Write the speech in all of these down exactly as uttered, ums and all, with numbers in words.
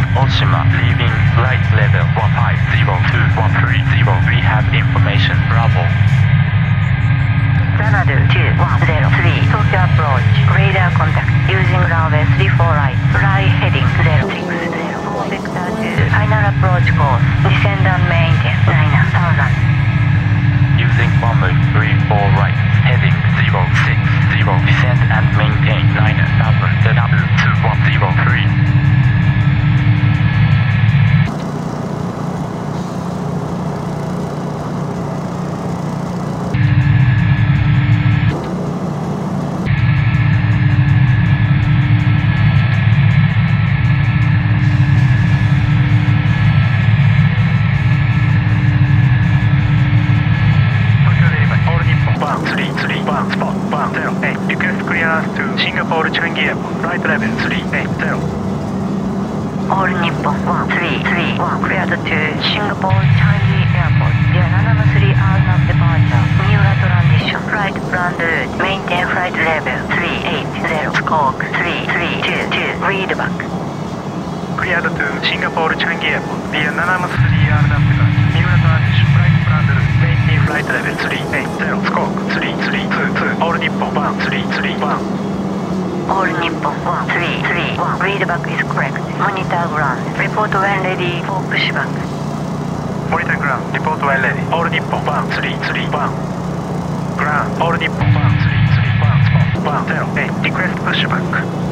Oshima, leaving flight level one five zero two one three zero. We have information. Bravo. Xanadu two one zero three, Tokyo approach. Radar contact using runway three four right. Fly heading zero six zero four vector two. Final approach course. Descend and maintain nine thousand. Using runway three four right. Heading zero six zero. Descend and maintain nine thousand. W two one zero three. Singapore Changi Airport, flight level three eight zero. All Nippon one three three one cleared to Singapore Changi Airport. The anonymously Arnab departure. Miura transition. Flight plan route. Maintain flight level three eight zero. Squawk three three two two. Read back. Cleared to Singapore Changi Airport. The anonymously Arnab departure. Miura transition. Flight plan route. Maintain flight level three eight zero. Squawk three three two two. All Nippon one three three one. All Nippon one three three one. Readback is correct. Monitor ground. Report when ready for pushback. Monitor ground. Report when ready. All Nippon one three three one. Ground. All Nippon one three three one. Spot one zero eight. Request pushback.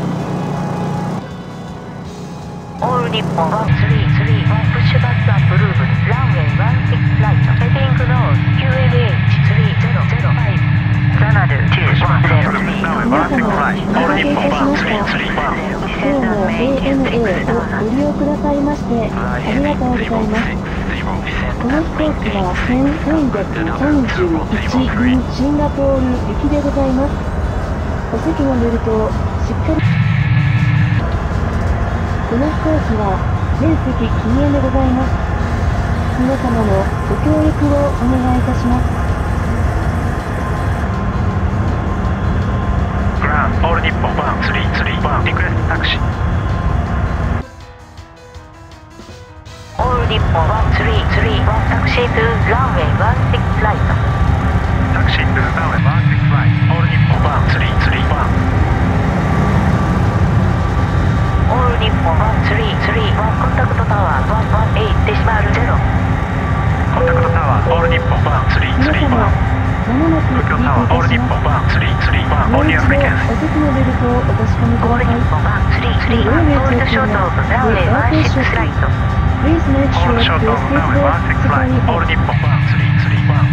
All Nippon one three three one. Pushback approved. Runway one six flight. Heading north. Q L H three zero zero five. Xanadu two one zero three. 皆様、お待たせいたしました。 今日も エーエヌエー をご利用くださいましてありがとうございます。この飛行機はせんさんびゃくさんじゅういち便シンガポール行きでございます。お席のベルトをしっかり。この飛行機は全席禁煙でございます。皆様のご協力をお願いいたします。 All Nippon one three three one. Request taxi. All Nippon one three three one. Taxi to runway one six flight. Taxi to runway one six flight. All Nippon one three three one. All Nippon one three three one. Contact tower one one eight decimal zero. Contact tower. All Nippon one three three one. Tokyo Tower, All Nippon one three three one, on your frequency. All Nippon one three three one, hold short of runway one six flight. Hold short of runway one six flight, All Nippon one three three one.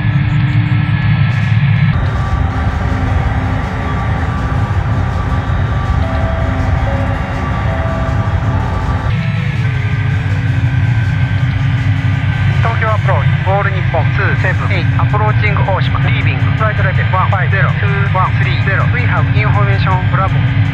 Tokyo approach, All Nippon two seven eight, approaching Oshima, leaving flight level one five zero two one three zero. We have information. Bravo.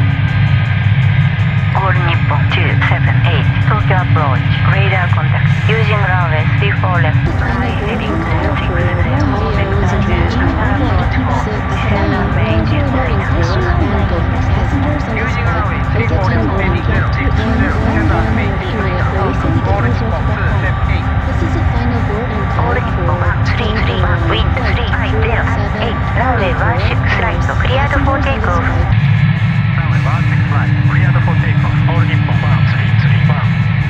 All Nippon two seven eight, Tokyo approach, radar contact using runway three four left. Fly heading zero six zero four vector two. Final approach course. Descend and maintain nine thousand. Using runway three four left, heading zero six zero. Descend and maintain nine thousand. All Nippon two seven eight. This is a final board and All Nippon one three three one, wind three five zero eight, runway one six flight, cleared for takeoff. Runway one six flight, cleared for takeoff. All Nippon one three three one.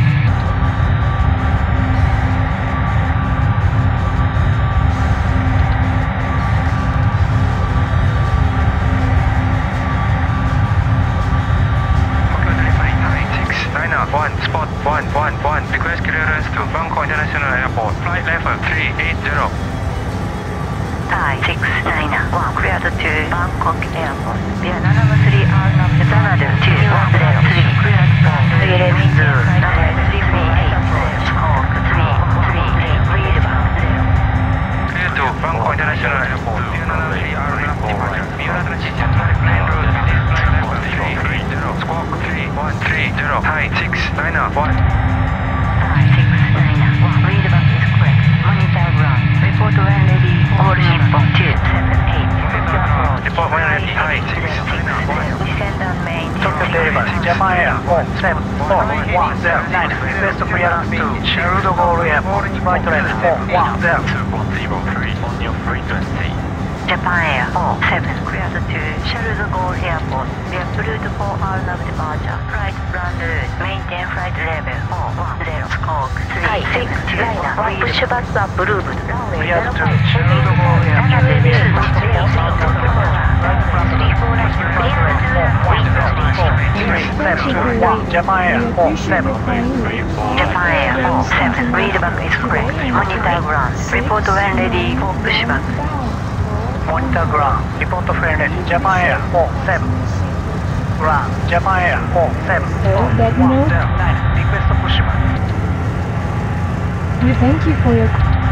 One spot one one one. Request clearance to Bangkok International Airport. Flight level three eight zero. Thai six nine one cleared to Bangkok Airport. The anonymously Arnab Xanadu two one zero three cleared from three eleven zero runway three four eight Squawk three three eight. Read back. Clear to Bangkok International Airport. The anonymously Arnab departure. Miura transition. Main road. Flight level three three zero. Squawk three one three zero. Thai six nine one. Thai six nine one. Read back is correct. Monitor ground. Report when ready. All Nippon two seven eight. Report when ready. Thai six nine one. Descend and maintain. delivered. Japan Air four seven four one zero nine. Request clearance to Charles de Gaulle Airport. Flight level four one zero. two one zero three on your frequency. Japan Air four seven cleared to Charles de Gaulle Airport. We are route for our nav departure. Flight rendezvous. Maintain flight level four one zero. Squawk three six liner. Push bus up Blue. Runway Cleared zero to five. Charles de Gaulle Airport. Japan Air four seven. Japan Air four seven. Read back is correct. Monitor ground. Report when ready for pushback. Monitor ground. Report when ready. Japan Air four seven. Ground. Japan Air four seven. Hello, that one note. zero nine. Request pushback. We thank you for your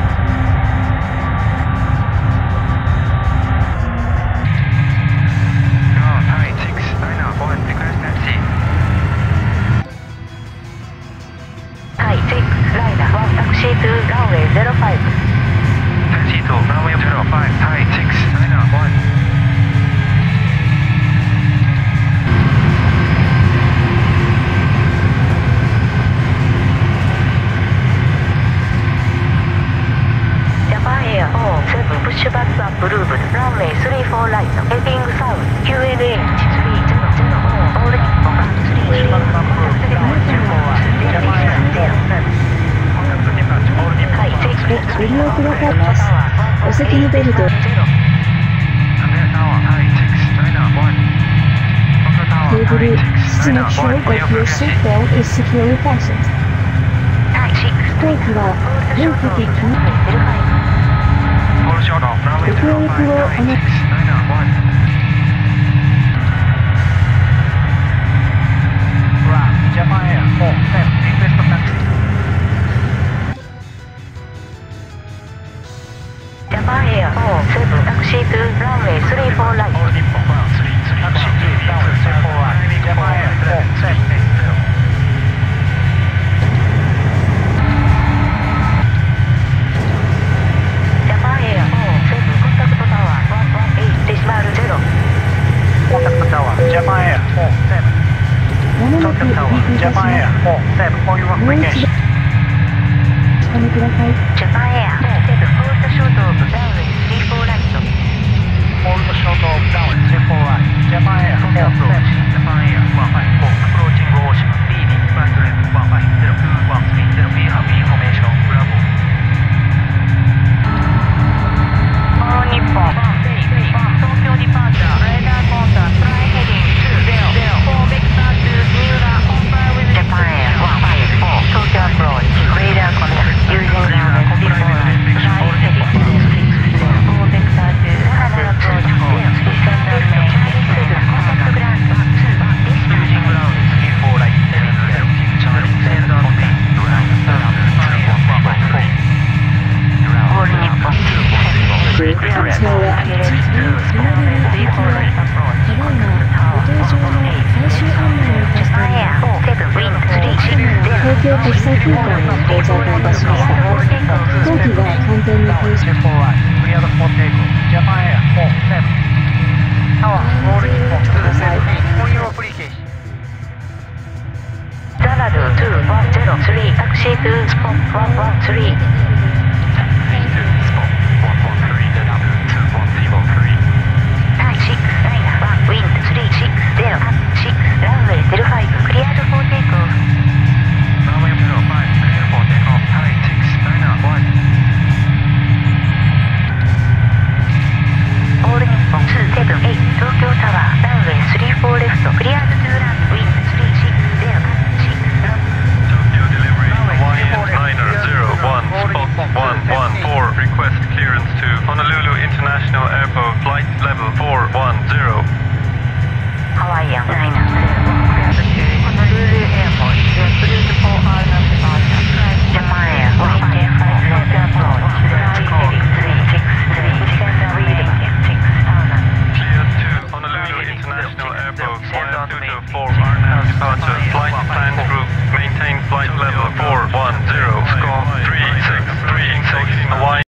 Thai six liner. One taxi to runway zero five. Taxi to runway zero five, Thai six nine one. Japan Air four seven push bus up Blue. Runway three four right. Heading south. Q N H three zero zero four. All one three three. ご利用くださいます。お席にベルト。テーブル、please make sure that your seatbelt is securely fastened。飛行機は全席禁止。ご協力をお願いします。 Japan Air four seven. Request for taxi. Japan Air four seven taxi to runway three four right. All Nippon one three three. Taxi to runway three four right. Japan Air four seven. Japan Air four seven contact tower one one eight decimal zero. Contact tower. Japan Air four seven. まもなく離陸いたします。 Japan Air four seven. For your もう一 application. 度お待ちください。 Japan Air four seven hold the short of runway three four right. Hold the short of runway three four right. Japan Air four seven. Japan Air one five four approaching Ocean. Leading flight level one five zero two one three zero. We have information. Bravo. All Nippon one eight one Tokyo departure. Radar contact. Fly heading two zero zero four vector to Miura. Comply with Japan Air one five four Tokyo approach. Radar contact. Using runway three four right. Fly heading two six zero four vector to Hanada approach four. Descend and maintain contact ground one two one. Using ground three four right seven zero. Charlie send on pin. Ground seven five one one three. All Nippon two one zero. Great Control Activity three four right approach. ただいま、ご搭乗の最終案内をいたし Japan Air four seven wind three six zero. 東京国際空港に到着いたしました。飛行機が完全に停止。 three four right. Cleared for takeoff. Japan Air four seven. Tower. All Nippon two seven eight. For your application. Xanadu two one zero three taxi to spot one one three. Taxi to spot one one three. Xanadu two one zero three. Thai six nine one wind three six zero six runway zero five cleared for takeoff. Runway zero five clear for takeoff. Thai six nine one. All Nippon two seven eight Tokyo Tower runway three four left cleared to land wind three six zero six knot. Tokyo delivery Hawaiian niner zero one spot one one four. Request clearance to Honolulu International Airport.